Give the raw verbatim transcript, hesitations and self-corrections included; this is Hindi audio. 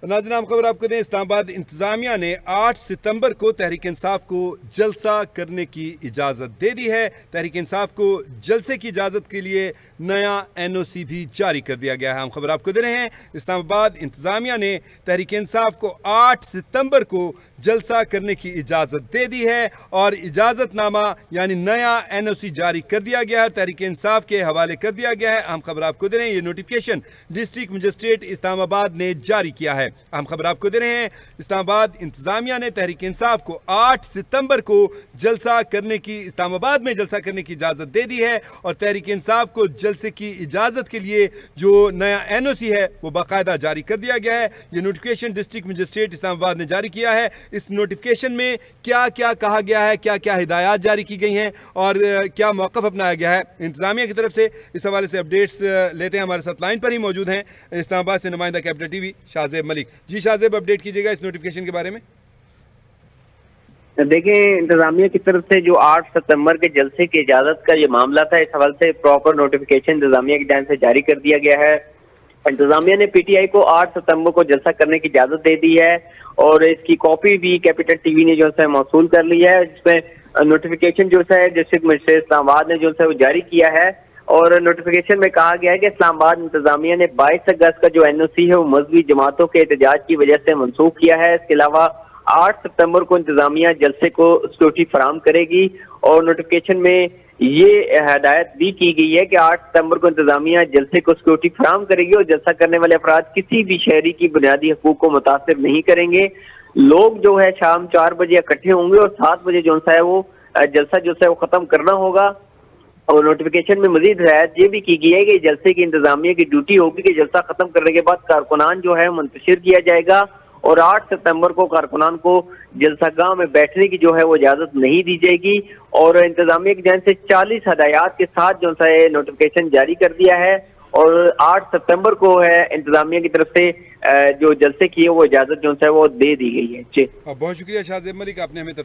नाज़रीन, हम खबर आपको दें, इस्लामाबाद इंतजामिया ने आठ सितंबर को तहरीक इंसाफ को जलसा करने की इजाज़त दे दी है। तहरीक इंसाफ को जलसे की इजाज़त के लिए नया एन ओ सी भी जारी कर दिया गया है। हम खबर आपको दे रहे हैं, इस्लामाबाद इंतजामिया ने तहरीक इंसाफ को आठ सितंबर को जलसा करने की इजाज़त दे दी है और इजाज़तनामा यानी नया एन ओ सी जारी कर दिया गया है, तहरीक इंसाफ के हवाले कर दिया गया है। हम खबर आपको दे रहे हैं, ये नोटिफिकेशन डिस्ट्रिक्ट मजिस्ट्रेट इस्लामाबाद ने जारी किया है। हम खबर आपको दे रहे हैं, इस्लामाबाद इंतजामिया ने तहरीक इंसाफ को आठ सितंबर को जलसा करने की इस्लामाबाद में जलसा करने की इजाज़त दे दी है और तहरीक इंसाफ को जलसे की इजाज़त के लिए जो नया एन ओ सी है वो बाकायदा जारी कर दिया गया है। ये नोटिफिकेशन डिस्ट्रिक्ट मजिस्ट्रेट इस्लामाबाद ने जारी किया है। इस नोटिफिकेशन में क्या क्या कहा गया है, क्या क्या हिदायत जारी की गई हैं और क्या मौक़िफ़ अपनाया गया है इंतजामिया की तरफ से, इस हवाले से अपडेट्स लेते हैं। हमारे साथ लाइन पर ही मौजूद हैं इस्लामाबाद से नुमाइंदा कैपिटल टीवी शाहजेब मलिक। जी शाहजेब, अपडेट कीजिएगा इस नोटिफिकेशन के बारे में। देखिए, इंतजामिया की तरफ से जो आठ सितंबर के जलसे की इजाजत का ये मामला था, इस हवाले से प्रॉपर नोटिफिकेशन इंतजामिया की जानिब से जारी कर दिया गया है। इंतजामिया ने पीटीआई को आठ सितंबर को जलसा करने की इजाजत दे दी है और इसकी कॉपी भी कैपिटल टीवी ने जो है मौसूल कर ली है। जिसमें नोटिफिकेशन जो है डिस्ट्रिक्ट मजिस्ट्रेट इस्लामाबाद ने जो है वो जारी किया है और नोटिफिकेशन में कहा गया है कि इस्लामाबाद इंतजामिया ने बाईस अगस्त का जो एन ओ सी है वो मजहबी जमातों के एहतजाज की वजह से मनसूख किया है। इसके अलावा आठ सितंबर को इंतजामिया जलसे को सिक्योरिटी फराहम करेगी और नोटिफिकेशन में ये हदायत भी की गई है कि आठ सितंबर को इंतजामिया जलसे को सिक्योरिटी फराहम करेगी और जलसा करने वाले अफराद किसी भी शहरी की बुनियादी हकूक को मुतासिर नहीं करेंगे। लोग जो है शाम चार बजे इकट्ठे होंगे और सात बजे जो है वो जलसा जो है वो खत्म करना होगा। और नोटिफिकेशन में मजीद हिदायत ये भी की गई है कि जलसे की इंतजामिया की ड्यूटी होगी कि जलसा खत्म करने के बाद कारकुनान जो है मुंतशिर किया जाएगा और आठ सितंबर को कारकुनान को जलसागाह में बैठने की जो है वो इजाजत नहीं दी जाएगी। और इंतजामिया की जानिब से चालीस हदायत के साथ जो है नोटिफिकेशन जारी कर दिया है और आठ सितंबर को है इंतजामिया की तरफ से जो जलसे की है वो इजाजत जो है वो दे दी गई है। जी, बहुत शुक्रिया शाहजेब मलिक, आपने हमें